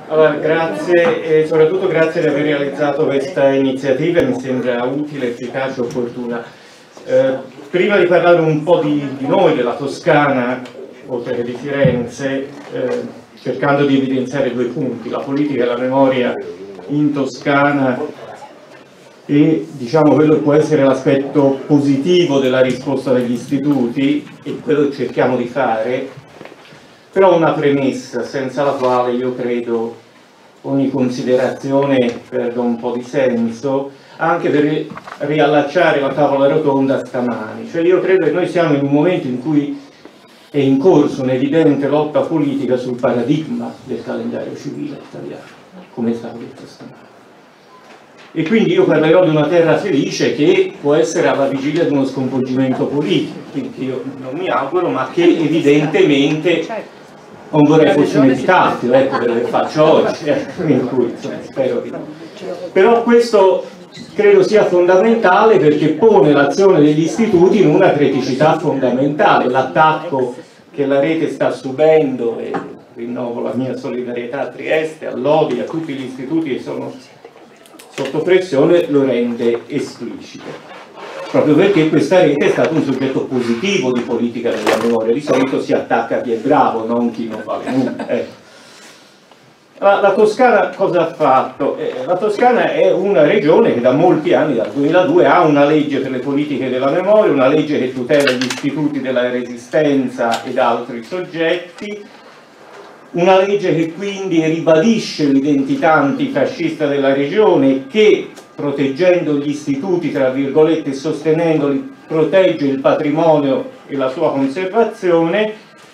Allora, grazie e soprattutto grazie di aver realizzato questa iniziativa, mi sembra utile, efficace, opportuna. Prima di parlare un po' di noi, della Toscana, oltre che di Firenze, cercando di evidenziare due punti, la politica e la memoria in Toscana e diciamo quello che può essere l'aspetto positivo della risposta degli istituti e quello che cerchiamo di fare. Però una premessa senza la quale io credo ogni considerazione perda un po' di senso, anche per riallacciare la tavola rotonda stamani. Cioè io credo che noi siamo in un momento in cui è in corso un'evidente lotta politica sul paradigma del calendario civile italiano, come è stato detto stamani. E quindi io parlerò di una terra felice che può essere alla vigilia di uno sconvolgimento politico, quindi io non mi auguro, ma che evidentemente non vorrei fosse un epitaffio, ecco quello che faccio oggi, in cui insomma, spero di no. Però questo credo sia fondamentale perché pone l'azione degli istituti in una criticità fondamentale, l'attacco che la rete sta subendo, e rinnovo la mia solidarietà a Trieste, a Lodi, a tutti gli istituti che sono sotto pressione, lo rende esplicito. Proprio perché questa rete è stato un soggetto positivo di politica della memoria, di solito si attacca a chi è bravo, non chi non vale nulla. La Toscana cosa ha fatto? La Toscana è una regione che da molti anni, dal 2002, ha una legge per le politiche della memoria, una legge che tutela gli istituti della Resistenza ed altri soggetti, una legge che quindi ribadisce l'identità antifascista della regione, che proteggendo gli istituti, tra virgolette, e sostenendoli, protegge il patrimonio e la sua conservazione,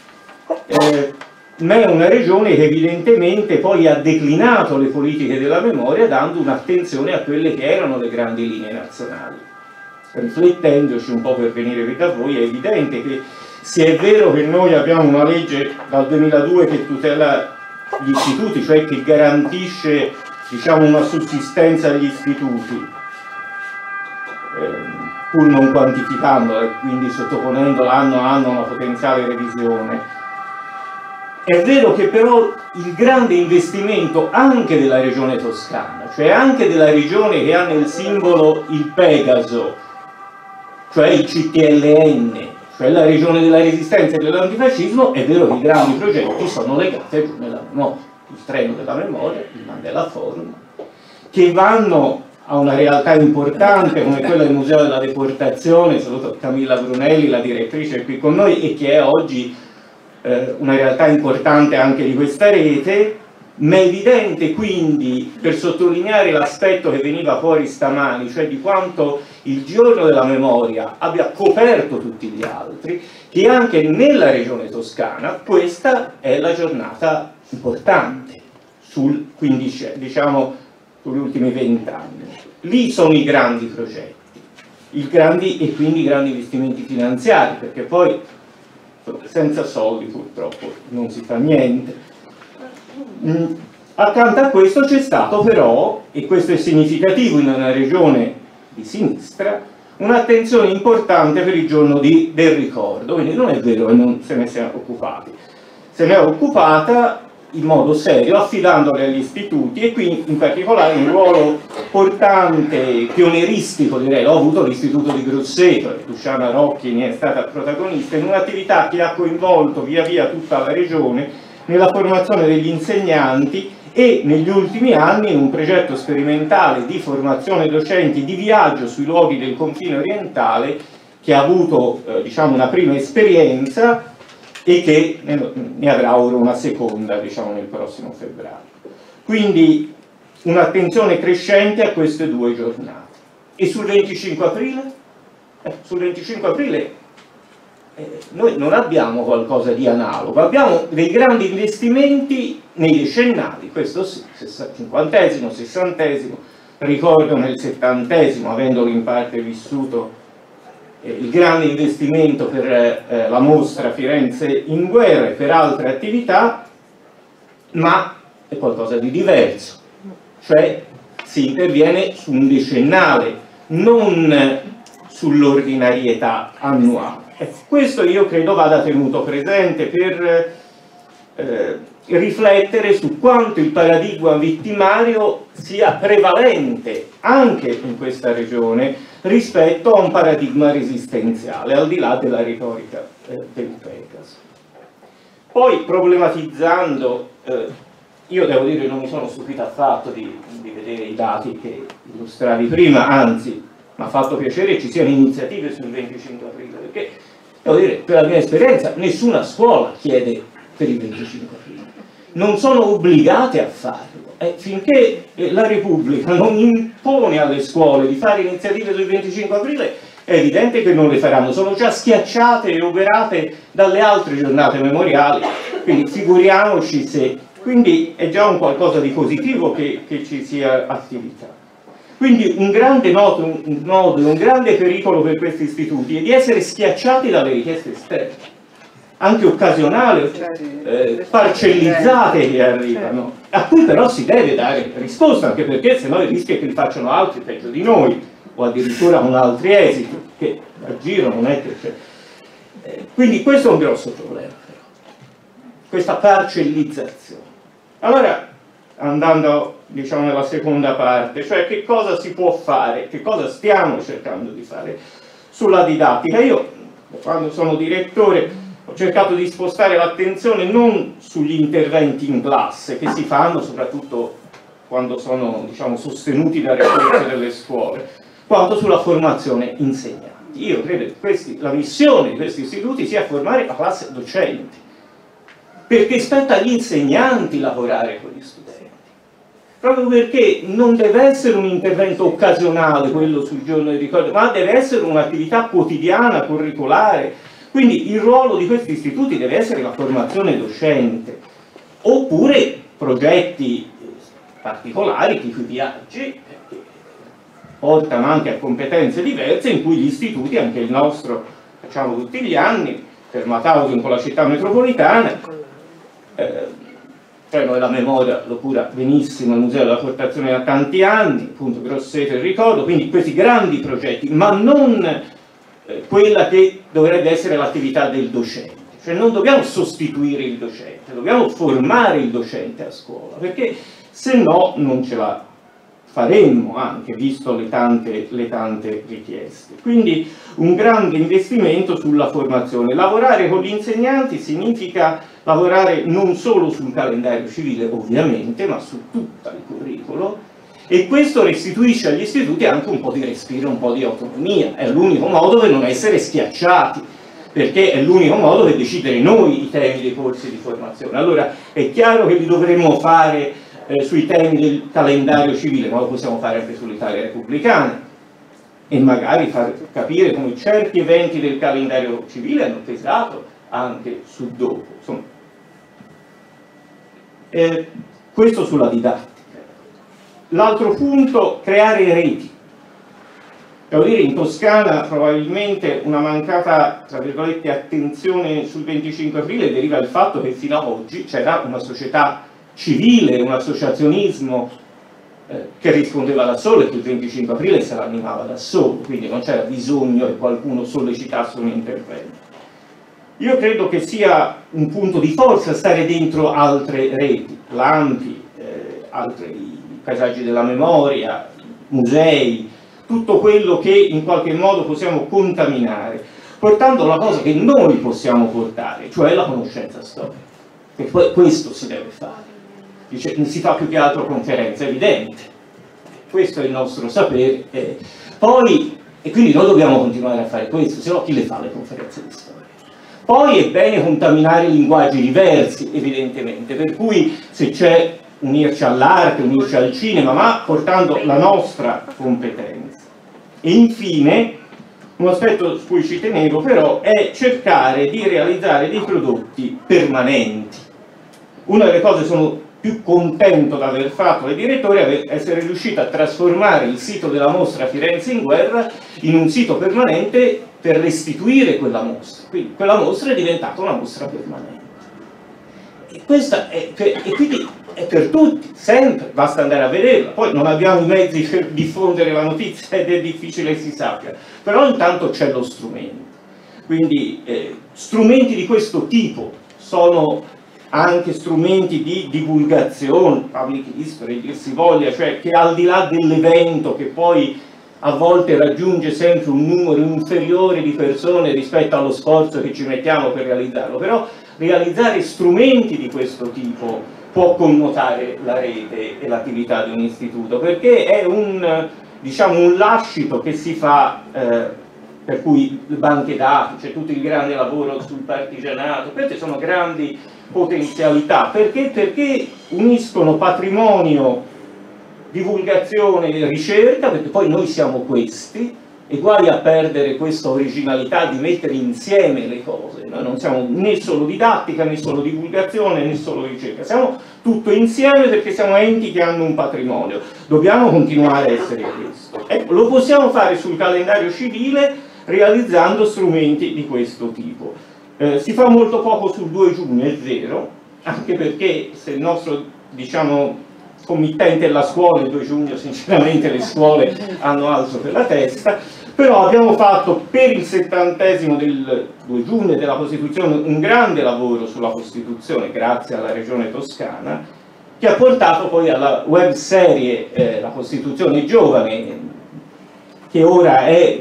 ma è una regione che evidentemente poi ha declinato le politiche della memoria dando un'attenzione a quelle che erano le grandi linee nazionali. Riflettendoci un po' per venire da voi, è evidente che se è vero che noi abbiamo una legge dal 2002 che tutela gli istituti, cioè che garantisce diciamo una sussistenza agli istituti, pur non quantificandola e quindi sottoponendola anno a anno a una potenziale revisione. È vero che però il grande investimento anche della regione toscana, cioè anche della regione che ha nel simbolo il Pegaso, cioè il CTLN, cioè la regione della resistenza e dell'antifascismo, è vero che i grandi progetti sono legati al giorno della memoria, il treno della memoria, il Mandela Forum, che vanno a una realtà importante come quella del Museo della Deportazione. Saluto Camilla Brunelli, la direttrice qui con noi, e che è oggi una realtà importante anche di questa rete, ma è evidente quindi, per sottolineare l'aspetto che veniva fuori stamani, cioè di quanto il giorno della memoria abbia coperto tutti gli altri, che anche nella regione toscana questa è la giornata importante, diciamo sugli ultimi 20 anni. Lì sono i grandi progetti, e quindi i grandi investimenti finanziari, perché poi senza soldi purtroppo non si fa niente. Accanto a questo c'è stato però, e questo è significativo in una regione di sinistra, un'attenzione importante per il giorno del ricordo. Quindi non è vero che non se ne sia occupati, se ne è occupata in modo serio, affidandole agli istituti, e qui in particolare un ruolo portante, pionieristico direi, l'ho avuto l'istituto di Grosseto, Luciana Rocchi ne è stata protagonista, in un'attività che ha coinvolto via via tutta la regione nella formazione degli insegnanti e negli ultimi anni in un progetto sperimentale di formazione docenti di viaggio sui luoghi del confine orientale, che ha avuto diciamo una prima esperienza e che ne avrà ora una seconda, diciamo, nel prossimo febbraio. Quindi un'attenzione crescente a queste due giornate. E sul 25 aprile? Sul 25 aprile noi non abbiamo qualcosa di analogo, abbiamo dei grandi investimenti nei decennali, questo sì, 50esimo, 60esimo, ricordo nel 70esimo, avendolo in parte vissuto, il grande investimento per la mostra Firenze in guerra e per altre attività, ma è qualcosa di diverso, cioè si interviene su un decennale, non sull'ordinarietà annuale. Questo io credo vada tenuto presente per riflettere su quanto il paradigma vittimario sia prevalente anche in questa regione rispetto a un paradigma resistenziale, al di là della retorica del Pegaso. Poi, problematizzando, io devo dire che non mi sono stupito affatto di vedere i dati che illustravi prima, anzi mi ha fatto piacere che ci siano iniziative sul 25 aprile, perché devo dire, per la mia esperienza, nessuna scuola chiede per il 25 aprile, non sono obbligate a farlo, finché la Repubblica non impone alle scuole di fare iniziative sul 25 aprile è evidente che non le faranno, sono già schiacciate e oberate dalle altre giornate memoriali, quindi figuriamoci se, quindi è già un qualcosa di positivo che ci sia attività. Quindi un grande nodo, un grande pericolo per questi istituti è di essere schiacciati dalle richieste esterne, anche occasionali, parcellizzate che arrivano, a cui però si deve dare risposta, anche perché sennò il rischio è che li facciano altri peggio di noi, o addirittura con altri esiti, che a giro non è che c'è. Quindi questo è un grosso problema, però, questa parcellizzazione. Allora, andando diciamo nella seconda parte, cioè che cosa si può fare, che cosa stiamo cercando di fare sulla didattica. Io, quando sono direttore, ho cercato di spostare l'attenzione non sugli interventi in classe, che si fanno soprattutto quando sono diciamo, sostenuti dalle forze delle scuole, quanto sulla formazione insegnanti. Io credo che la missione di questi istituti sia formare la classe docenti, perché spetta agli insegnanti lavorare con gli studenti, proprio perché non deve essere un intervento occasionale quello sul giorno del ricordo, ma deve essere un'attività quotidiana, curricolare. Quindi il ruolo di questi istituti deve essere la formazione docente, oppure progetti particolari, tipo i viaggi, che portano anche a competenze diverse, in cui gli istituti, anche il nostro, facciamo tutti gli anni, per Mauthausen con la città metropolitana, Treno della Memoria lo cura benissimo il Museo della Formazione da tanti anni, appunto Grosseto il ricordo, quindi questi grandi progetti, ma non quella che dovrebbe essere l'attività del docente, cioè non dobbiamo sostituire il docente, dobbiamo formare il docente a scuola, perché se no non ce la faremmo, anche visto le tante richieste. Quindi un grande investimento sulla formazione. Lavorare con gli insegnanti significa lavorare non solo sul calendario civile ovviamente, ma su tutto il curriculum, e questo restituisce agli istituti anche un po' di respiro, un po' di autonomia. È l'unico modo per non essere schiacciati, perché è l'unico modo per decidere noi i temi dei corsi di formazione. Allora è chiaro che li dovremmo fare sui temi del calendario civile, ma lo possiamo fare anche sull'Italia repubblicana, e magari far capire come certi eventi del calendario civile hanno pesato anche sul dopo. Insomma, questo sulla didattica. L'altro punto, creare reti. Devo dire, in Toscana probabilmente una mancata, tra virgolette, attenzione sul 25 aprile deriva dal fatto che fino ad oggi c'era una società civile, un associazionismo che rispondeva da solo, e che il 25 aprile se l'animava da solo, quindi non c'era bisogno che qualcuno sollecitasse un intervento. Io credo che sia un punto di forza stare dentro altre reti, l'ANPI, altri paesaggi della memoria, musei, tutto quello che in qualche modo possiamo contaminare, portando la cosa che noi possiamo portare, cioè la conoscenza storica. E poi questo si deve fare. Dice, non si fa più che altro conferenze, è evidente. Questo è il nostro sapere. Poi, e quindi noi dobbiamo continuare a fare questo, se no chi le fa le conferenze di storia? Poi è bene contaminare linguaggi diversi, evidentemente, per cui se c'è unirci all'arte, unirci al cinema, ma portando la nostra competenza. E infine, un aspetto su cui ci tenevo però è cercare di realizzare dei prodotti permanenti. Una delle cose sono più contento di aver fatto da direttore è essere riuscito a trasformare il sito della mostra Firenze in guerra in un sito permanente per restituire quella mostra. Quindi quella mostra è diventata una mostra permanente. E quindi è per tutti, sempre, basta andare a vederla. Poi non abbiamo i mezzi per diffondere la notizia ed è difficile che si sappia, però intanto c'è lo strumento. Quindi strumenti di questo tipo sono anche strumenti di divulgazione, public history, dir si voglia, cioè che al di là dell'evento che poi a volte raggiunge sempre un numero inferiore di persone rispetto allo sforzo che ci mettiamo per realizzarlo, però realizzare strumenti di questo tipo può connotare la rete e l'attività di un istituto, perché è diciamo, un lascito che si fa, per cui le banche dati, c'è tutto il grande lavoro sul partigianato, queste sono grandi potenzialità, perché uniscono patrimonio, divulgazione e ricerca, perché poi noi siamo questi, e guai a perdere questa originalità di mettere insieme le cose. Noi non siamo né solo didattica, né solo divulgazione, né solo ricerca, siamo tutto insieme perché siamo enti che hanno un patrimonio. Dobbiamo continuare a essere questo. Ecco, lo possiamo fare sul calendario civile realizzando strumenti di questo tipo. Si fa molto poco sul 2 giugno, è vero, anche perché se il nostro, diciamo, committente è la scuola, il 2 giugno sinceramente le scuole hanno altro per la testa, però abbiamo fatto per il 70° del 2 giugno della Costituzione un grande lavoro sulla Costituzione, grazie alla Regione Toscana, che ha portato poi alla web serie La Costituzione Giovane, che ora è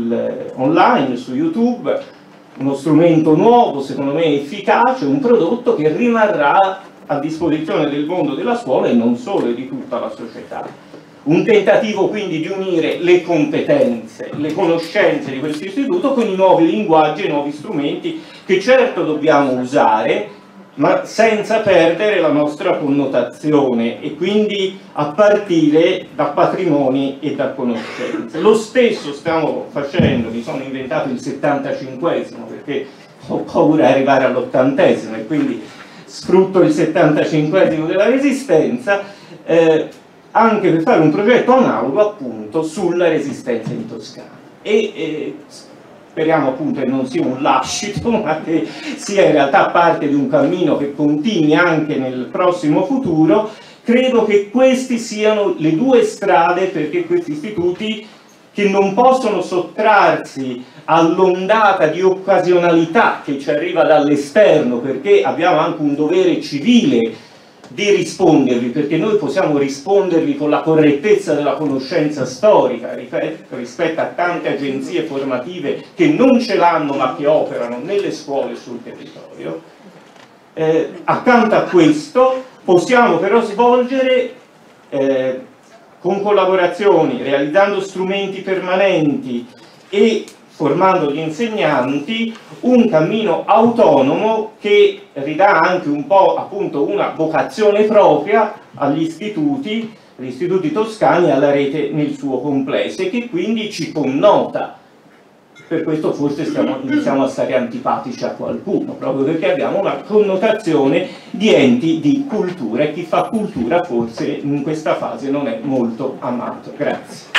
online, su YouTube, uno strumento nuovo, secondo me efficace, un prodotto che rimarrà a disposizione del mondo della scuola e non solo, e di tutta la società. Un tentativo quindi di unire le competenze, le conoscenze di questo istituto con i nuovi linguaggi e i nuovi strumenti che certo dobbiamo usare, ma senza perdere la nostra connotazione, e quindi a partire da patrimoni e da conoscenze. Lo stesso stiamo facendo, mi sono inventato il 75esimo perché ho paura di arrivare all'80esimo e quindi sfrutto il 75esimo della Resistenza, anche per fare un progetto analogo appunto sulla Resistenza in Toscana. Speriamo appunto che non sia un lascito, ma che sia in realtà parte di un cammino che continui anche nel prossimo futuro. Credo che queste siano le due strade perché questi istituti, che non possono sottrarsi all'ondata di occasionalità che ci arriva dall'esterno, perché abbiamo anche un dovere civile di rispondervi, perché noi possiamo rispondervi con la correttezza della conoscenza storica rispetto a tante agenzie formative che non ce l'hanno ma che operano nelle scuole sul territorio. Accanto a questo possiamo però svolgere con collaborazioni, realizzando strumenti permanenti e formando gli insegnanti, un cammino autonomo che ridà anche un po' appunto una vocazione propria agli istituti toscani e alla rete nel suo complesso, e che quindi ci connota. Per questo forse iniziamo a stare antipatici a qualcuno, proprio perché abbiamo una connotazione di enti di cultura, e chi fa cultura forse in questa fase non è molto amato. Grazie.